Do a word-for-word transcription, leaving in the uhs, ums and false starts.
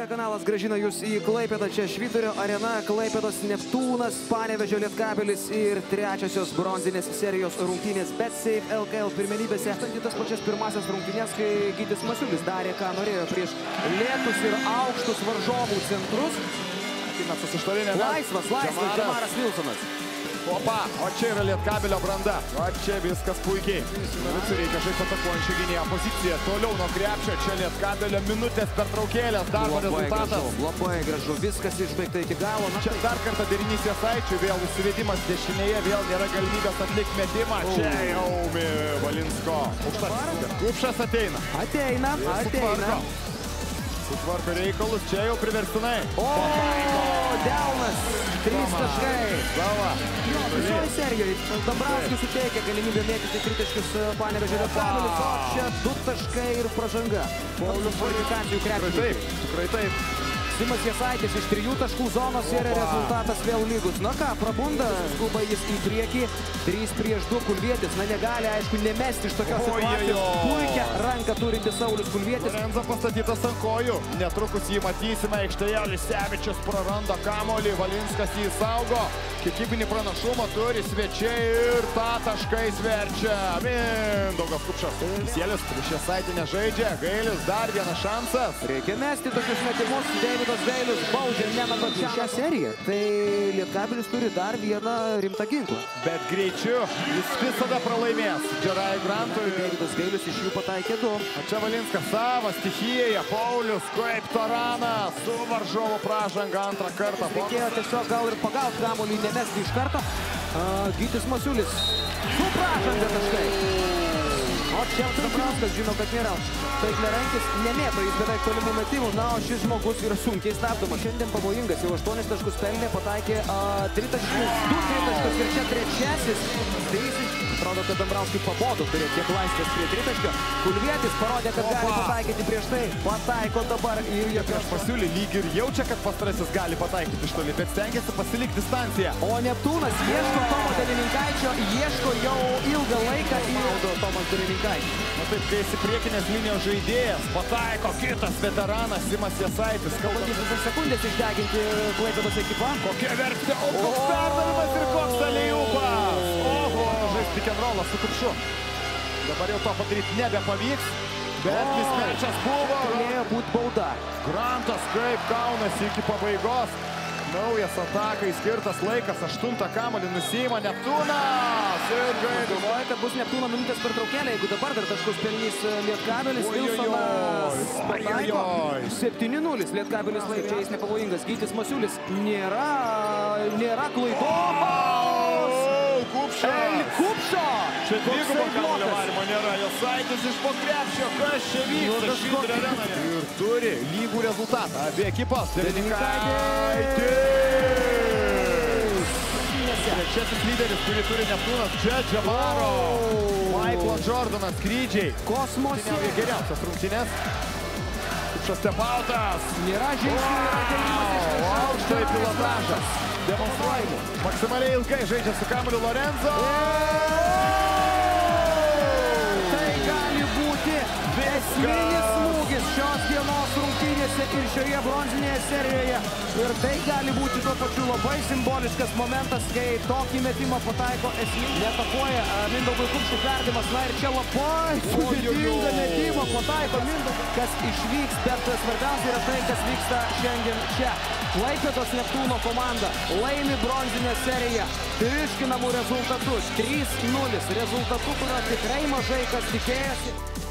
Tv kanalas grąžina jūs į Klaipėdą. Čia Švyturio arena, Klaipėdos Neptūnas, Panevėžio Lietkabelis ir trečiosios bronzinės serijos rungtynės BetSafe L K L pirmenybėse. Tas pačias pirmasias rungtynės, kai Gytis Masiulis darė, ką norėjo prieš lėtus ir aukštus varžovų centrus. Laisvas, laisvas Džemaras Vilsonas. Opa, o čia yra Lietkabelio branda. O čia viskas puikiai. Vicui reikia žaisti atakuojančią gynėją poziciją. Toliau nuo krepšio. Čia Lietkabelio minutės pertraukėlės. Darbo rezultatas. Labai gražu. Viskas išbaigta iki galo. Čia dar kartą derinys Jasaičiui. Vėl užsivedimas dešinėje. Vėl nėra galimybės atlikti metimą. Čia jau Valinsko. Kupšas ateina. Ateina, ateina. Sutvarko reikalus. Čia jau priverstinai. O, Delnas. Trys taškai. Sava. Jo, visoje serijoje Dambrauskis suteikia galimybę mėtyti tritaškius Panevėžio Lietkabelis, o čia du taškai ir pražanga. Paulius kvalifikacijų krepšininkų. Taip, tikrai taip. Simas Jasaitis iš trijų taškų zonos ir rezultatas vėl lygus. Na ką, prabunda, skuba jis į priekį. trys prieš du Kulvietis. Na negali, aišku, nemesti iš tokios situacijos. Puikia ranką turinti Saulius Kulvietis. Lorenzo pastatytas ant kojų. Netrukus jį matysime aikštėje. Lisevičius praranda kamuolį. Valinskas jį saugo. Kiekybinį pranašumą turi svečiai ir tą taškais verčia. Mindaugas Kupšas. Kisėlis prieš Jasaitį nežaidžia. Gailis dar vienas šansas. Reikia mesti tokius metimus. Deividas Gailius baudžia nemetant šią seriją. Tai Lietkabelis turi dar vieną rimtą ginklą. Bet greičiu jis visada pralaimės. Džerai Grantui. Deividas Gailius iš jų pataikė du. O čia Valinskas savo stichijoje. Paulius kaip taranas su varžovo pražanga antrą kartą. Reikėjo tiesiog gal ir pagauti kamuolį, nemesti iš karto. Gytis Masiulis su pražanga taškai. O čia Dambrauskas žino, kad nėra taiklerankis, nemėto jis beveik tolimų metimų. Na, o šis žmogus yra sunkiai stabdomas. Šiandien pavojingas, jau aštuonis taškus pelnė, pataikė tritaškius, du tritaškius ir čia trečiasis. Atrodo, kad Dambrauskui pabodo turėti tiek laisvės prie tritaškio. Kulvietis parodė, kad gali pataikyti prieš tai. Pataiko dabar ir jokios Masiulį lyg ir jaučia, kad pastarasis gali pataikyti iš toli, bet stengiasi pasilikti distanciją. O Neptūnas ieško Tomo Delininkaičio, ieško jau ilgą laiką įaudo Tomas Delininkaičio. Na taip, kai esi priekinės linijos žaidėjas, pataiko kitas veteranas Simas Jasaitis. Kalbantys visas sekundės išdeginti Klaipėdos ekipą. Kokia vertė, o koks perdavimas ir koks alėjupas. Oho, žais pick and rollą su Kupšu. Dabar jau to padaryti nebepavyks, bet mismečas buvo. Turėjo būti bauda. Grantas kaip kaunasi iki pabaigos. Naujas atakai skirtas laikas, aštuntą kamuolį nusiima Neptūnas. Ir galvoja, kad bus Neptūno minutės pertraukėlė, jeigu dabar dar taškus pelnys Lietkabelis. Vilsonas pataiko. septyni nulis Lietkabelis laimėjo, jis nepavojingas. Gytis Masiulis nėra, nėra klaidos. El Kupšo! Čia dvigubo kamuolio varymo nėra. Jasaitis iš po krepšio. Kas čia vyksta Švyturio arenoje? Ir turi lygų rezultatą. Abi ekipos. Delininkaitis! Trečiasis lyderis, kurį turi Neptūnas. Čia Džemaro. Maiklo Jordanas skrydžiai. Kosmose. Geriausias rungtynės. Kupšas stepautas. Nėra žingsnių, yra kelimas. Aukštai pilotažas. Demonstruojimų. Maksimaliai ilgai žaidžia su kamuoliu Lorenzo. Tai gali būti esminis smūgis šios dienos rungtynėse ir šioje bronzinėje serijoje. Ir tai gali būti tuo pačiu labai simboliškas momentas, kai tokį metimą pataiko esminį. Netakuoja Mindaugui Kupšui perdimas. Na ir čia labai sudėtinga metimą pataiko Mindaugas. Kas išvyks, bet svarbiausia yra tai, kas vyksta šiandien čia. Klaipėdos Neptūno komanda laimi bronzinę seriją triuškinamų rezultatus. trys nulis rezultatų, kurio tikrai mažai kas tikėjosi.